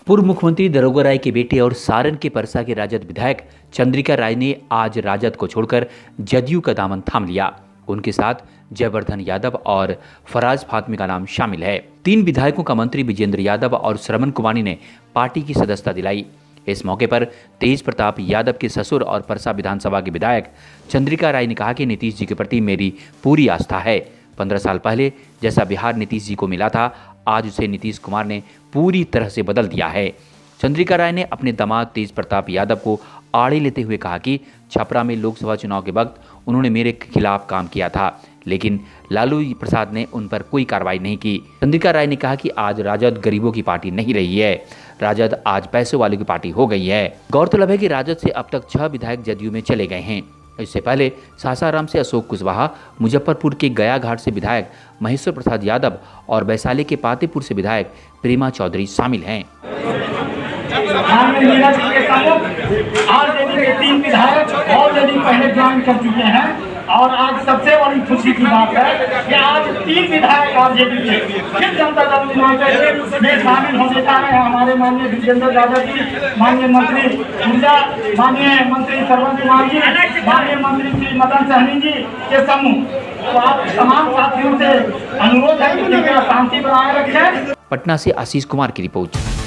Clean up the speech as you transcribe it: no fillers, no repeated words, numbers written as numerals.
पूर्व मुख्यमंत्री दरोगा राय के बेटे और सारण के परसा के राजद विधायक चंद्रिका राय ने आज राजद को छोड़कर जदयू का दामन थाम लिया। उनके साथ जयवर्धन यादव और फराज फातमी का नाम शामिल है। 3 विधायकों का मंत्री विजेंद्र यादव और श्रवण कुमारी ने पार्टी की सदस्यता दिलाई। इस मौके पर तेज प्रताप यादव के ससुर और परसा विधानसभा के विधायक चंद्रिका राय ने कहा कि नीतीश जी के प्रति मेरी पूरी आस्था है। 15 साल पहले जैसा बिहार नीतीश जी को मिला था, आज उसे नीतीश कुमार ने पूरी तरह से बदल दिया है। चंद्रिका राय ने अपने दामाद तेज प्रताप यादव को आड़े लेते हुए कहा कि छपरा में लोकसभा चुनाव के वक्त उन्होंने मेरे खिलाफ काम किया था, लेकिन लालू प्रसाद ने उन पर कोई कार्रवाई नहीं की। चंद्रिका राय ने कहा कि आज राजद गरीबों की पार्टी नहीं रही है, राजद आज पैसों वालों की पार्टी हो गई है। गौरतलब है कि राजद से अब तक 6 विधायक जदयू में चले गए हैं। इससे पहले सासाराम से अशोक कुशवाहा, मुजफ्फरपुर के गया घाट से विधायक महेश्वर प्रसाद यादव और वैशाली के पातेपुर से विधायक प्रेमा चौधरी शामिल हैं। आरजेडी के 3 विधायक ऑलरेडी पहले ज्वाइन कर चुके हैं और आज सबसे बड़ी खुशी की बात है कि आज 3 विधायक आरजेडी के फिर जनता दल यूनाइटेड में शामिल होने जा रहे हैं। हमारे माननीय विजेंद्र यादव जी, माननीय मंत्री ऊर्जा, माननीय मंत्री श्रवण कुमार जी, माननीय मंत्री श्री मदन सहनी जी के समूह। तो आप तमाम साथियों से अनुरोध है कि कृपया शांति बनाए रखें। पटना से आशीष कुमार की रिपोर्ट।